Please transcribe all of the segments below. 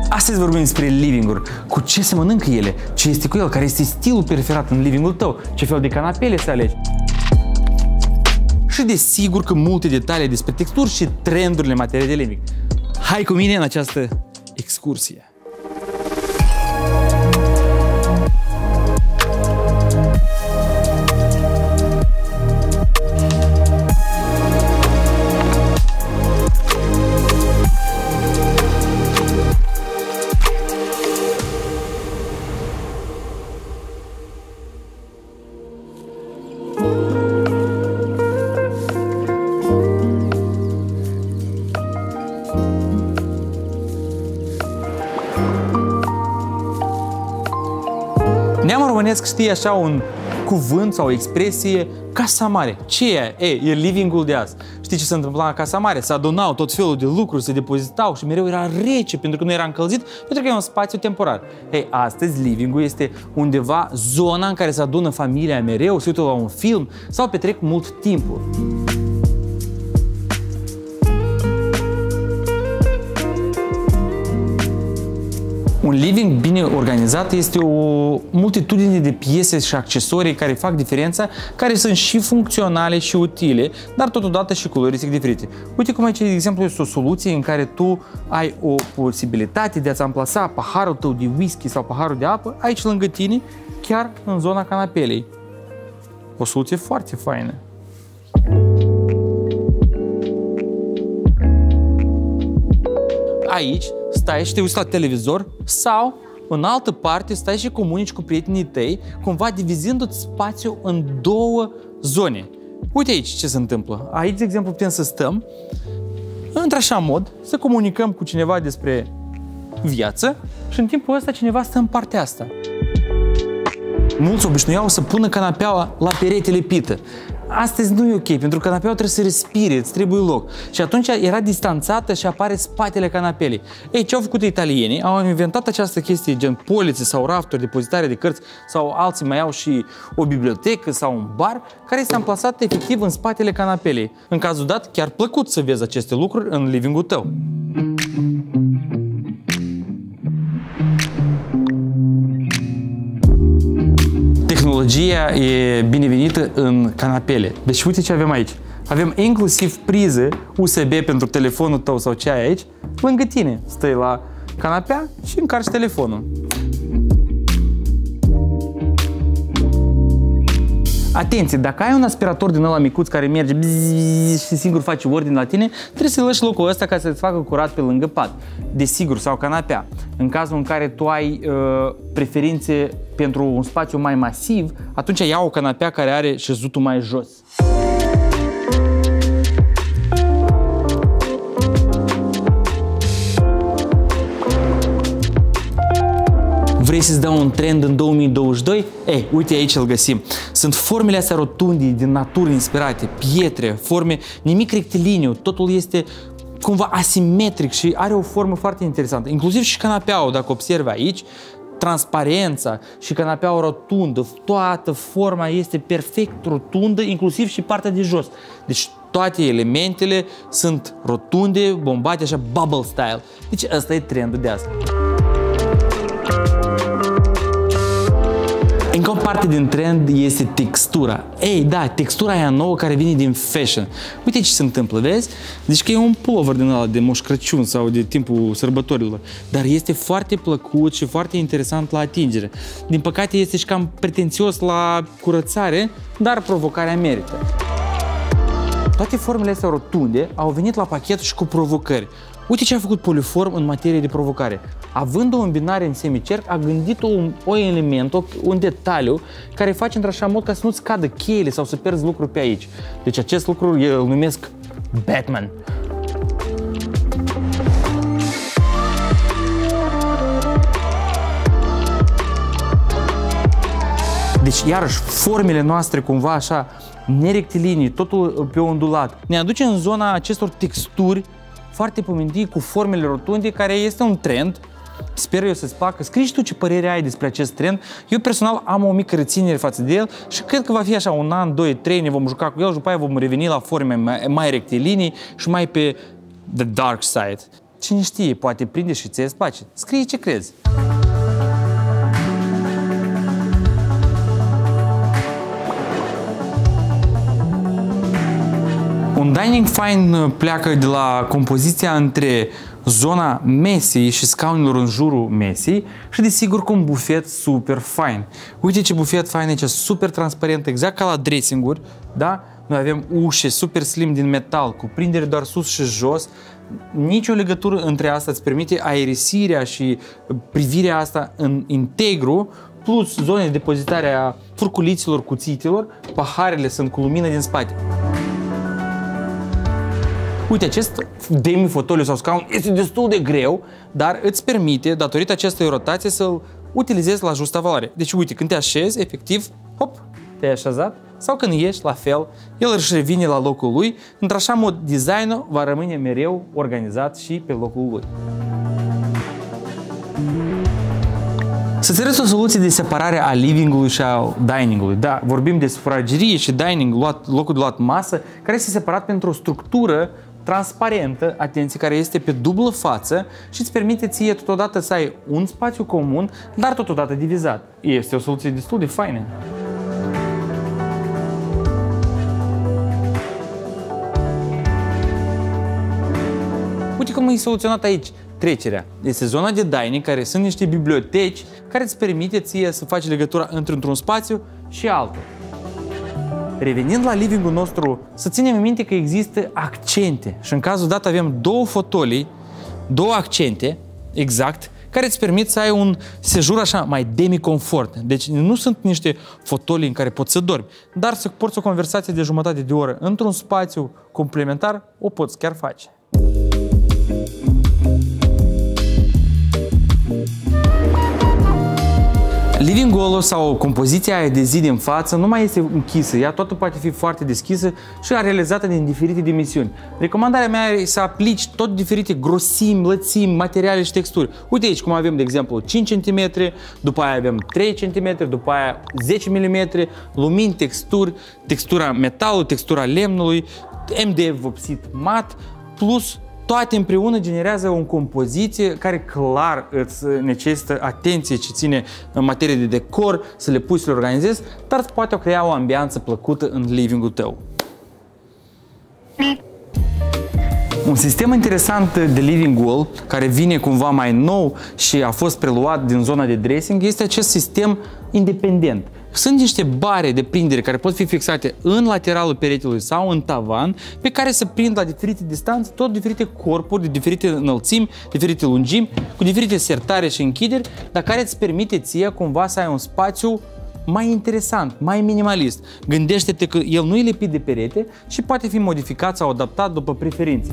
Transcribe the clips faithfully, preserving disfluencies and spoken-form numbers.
Astăzi vorbim despre living-uri, cu ce se mănâncă ele, ce este cu el, care este stilul preferat în living-ul tău, ce fel de canapele să alegi. Și desigur că multe detalii despre texturi și trendurile în materie de living. Hai cu mine în această excursie! Neamul românesc știe așa un cuvânt sau o expresie, casa mare. Ce e? E, e living-ul de azi. Știi ce se întâmpla la casa mare? Se adunau tot felul de lucruri, se depozitau și mereu era rece pentru că nu era încălzit, pentru că e un spațiu temporar. Ei, astăzi living-ul este undeva zona în care se adună familia mereu, se uită la un film sau petrec mult timpul. Un living bine organizat este o multitudine de piese și accesorii care fac diferența, care sunt și funcționale și utile, dar totodată și coloristic diferite. Uite cum aici, de exemplu, este o soluție în care tu ai o posibilitate de a-ți amplasa paharul tău de whisky sau paharul de apă aici lângă tine, chiar în zona canapelei. O soluție foarte faină. Aici stai și te uiți la televizor sau în altă parte stai și comunici cu prietenii tăi, cumva divizându-ți spațiul în două zone. Uite aici ce se întâmplă. Aici, de exemplu, putem să stăm într-așa mod, să comunicăm cu cineva despre viață și în timpul ăsta cineva stă în partea asta. Mulți obișnuiau să pună canapeaua la perete lipită. Astăzi nu e ok, pentru că canapeaua trebuie să respire, îți trebuie loc. Și atunci era distanțată și apare spatele canapelei. Ei, ce au făcut italienii? Au inventat această chestie, gen polițe sau rafturi, depozitare de cărți, sau alții mai au și o bibliotecă sau un bar, care este amplasat efectiv în spatele canapelei. În cazul dat, chiar plăcut să vezi aceste lucruri în living-ul tău. Tehnologia e binevenită în canapele. Deci uite ce avem aici. Avem inclusiv priză U S B pentru telefonul tău sau ce ai aici, lângă tine. Stai la canapea și încarci telefonul. Atenție, dacă ai un aspirator din ăla micuț care merge bzzz și singur face ordine la tine, trebuie să-i lași locul ăsta ca să-ți facă curat pe lângă pat. Desigur, sau canapea. În cazul în care tu ai uh, preferințe pentru un spațiu mai masiv, atunci ia o canapea care are șezutul mai jos. Vrei să-ți dau un trend în două mii douăzeci și doi? Ei, uite aici îl găsim. Sunt formele astea rotundii din natură inspirate, pietre, forme, nimic rectiliniu, totul este cumva asimetric și are o formă foarte interesantă. Inclusiv și canapeaua, dacă observi aici, transparența și canapeaua rotundă, toată forma este perfect rotundă, inclusiv și partea de jos. Deci toate elementele sunt rotunde, bombate, așa bubble style. Deci ăsta e trendul de azi. Încă o parte din trend este textura. Ei, da, textura aia nouă care vine din fashion. Uite ce se întâmplă, vezi? Deci că e un pullover din ăla de Moș Crăciun sau de timpul sărbătorilor. Dar este foarte plăcut și foarte interesant la atingere. Din păcate este și cam pretențios la curățare, dar provocarea merită. Toate formele astea rotunde au venit la pachet și cu provocări. Uite ce a făcut Poliform în materie de provocare. Având o îmbinare în semicerc, a gândit un, o element, o, un detaliu care face într-așa mod ca să nu-ți cadă cheile sau să pierzi lucruri pe aici. Deci acest lucru îl numesc Batman. Deci, iarăși, formele noastre cumva așa nerectilinii, totul pe ondulat, ne aduce în zona acestor texturi foarte pomentii cu formele rotunde, care este un trend. Sper eu să-ți placă. Scrii și tu ce părere ai despre acest trend. Eu personal am o mică reținere față de el și cred că va fi așa un an, doi, trei, ne vom juca cu el și după aia vom reveni la forme mai, mai rectilinii și mai pe the dark side. Cine știe, poate prinde și ție îți place. Scrie ce crezi. Un dining fine pleacă de la compoziția între zona mesei și scaunilor în jurul mesei și desigur cu un bufet super fine. Uite ce bufet fine aici, super transparent, exact ca la dressing-uri, da? Noi avem ușe super slim din metal, cu prindere doar sus și jos. Nici o legătură între asta îți permite aerisirea și privirea asta în integru, plus zone de depozitare a furculiților, cuțitelor, paharele sunt cu lumină din spate. Uite, acest demi-fotoliu sau scaun este destul de greu, dar îți permite, datorită acestei rotații, să-l utilizezi la justa valoare. Deci, uite, când te așezi, efectiv, hop, te-ai așezat, sau când ieși, la fel, el își revine la locul lui, într-așa mod designul va rămâne mereu organizat și pe locul lui. Să-ți arăți o soluție de separare a living-ului și a dining-ului. Da, vorbim de sufragerie și dining, luat, locul de luat masă, care este separat pentru o structură transparentă, atenție, care este pe dublă față și îți permite ție totodată să ai un spațiu comun, dar totodată divizat. Este o soluție destul de faină. Uite cum e soluționat aici trecerea. Este zona de dining, care sunt niște biblioteci care îți permite ție să faci legătura între un spațiu și altul. Revenind la living-ul nostru, să ținem în minte că există accente și în cazul dat avem două fotolii, două accente, exact, care îți permit să ai un sejur așa mai demi-confort. Deci nu sunt niște fotolii în care poți să dormi, dar să porți o conversație de jumătate de oră într-un spațiu complementar, o poți chiar face. Living-ul sau compoziția aia de zi din față nu mai este închisă, ea toată poate fi foarte deschisă și realizată din diferite dimensiuni. Recomandarea mea e să aplici tot diferite grosimi, lățimi, materiale și texturi. Uite aici cum avem, de exemplu, cinci centimetri, după aia avem trei centimetri, după aia zece milimetri, lumini, texturi, textura metalului, textura lemnului, M D F vopsit mat, plus toate împreună generează o compoziție care clar îți necesită atenție ce ține în materie de decor, să le pui, să le organizezi, dar îți poate crea o ambianță plăcută în living-ul tău. Un sistem interesant de living wall, care vine cumva mai nou și a fost preluat din zona de dressing, este acest sistem independent. Sunt niște bare de prindere care pot fi fixate în lateralul peretelui sau în tavan, pe care se prind la diferite distanțe tot diferite corpuri de diferite înălțimi, diferite lungimi, cu diferite sertare și închideri, dar care îți permite ție cumva să ai un spațiu mai interesant, mai minimalist. Gândește-te că el nu e lipit de perete și poate fi modificat sau adaptat după preferințe.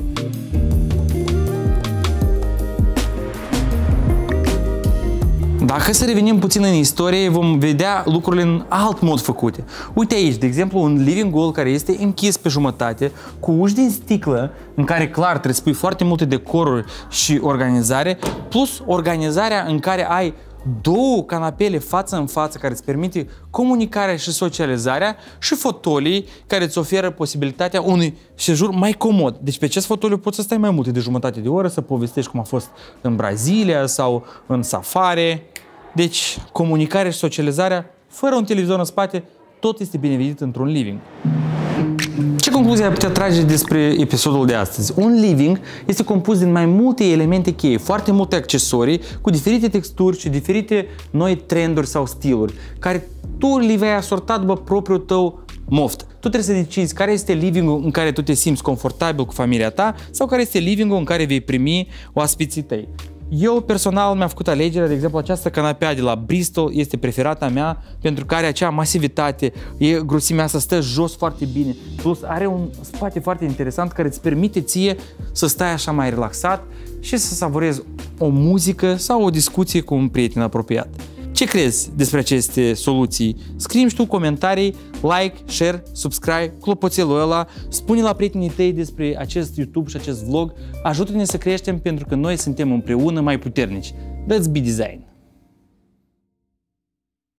Dacă să revenim puțin în istorie, vom vedea lucrurile în alt mod făcute. Uite aici, de exemplu, un living wall care este închis pe jumătate, cu uși din sticlă, în care clar trebuie să pui foarte multe decoruri și organizare, plus organizarea în care ai două canapele față în față care îți permite comunicarea și socializarea și fotolii care îți oferă posibilitatea unui sejur mai comod. Deci pe acest fotoliu poți să stai mai multe de jumătate de oră, să povestești cum a fost în Brazilia sau în safari. Deci comunicarea și socializarea fără un televizor în spate, tot este binevenit într-un living. Ce concluzie ai putea trage despre episodul de astăzi? Un living este compus din mai multe elemente cheie, foarte multe accesorii cu diferite texturi și diferite noi trenduri sau stiluri, care tu le vei asorta după propriul tău moft. Tu trebuie să decizi care este living-ul în care tu te simți confortabil cu familia ta sau care este living-ul în care vei primi oaspeții tăi. Eu personal mi-am făcut alegerea, de exemplu, această canapea de la Bristol este preferata mea pentru că are acea masivitate, e, grosimea asta stă jos foarte bine, plus are un spate foarte interesant care îți permite ție să stai așa mai relaxat și să savorezi o muzică sau o discuție cu un prieten apropiat. Ce crezi despre aceste soluții? Scrie-mi și tu comentarii, like, share, subscribe, clopoțelul ăla, spune la prietenii tăi despre acest YouTube și acest vlog, ajută-ne să creștem pentru că noi suntem împreună mai puternici. Let's be design!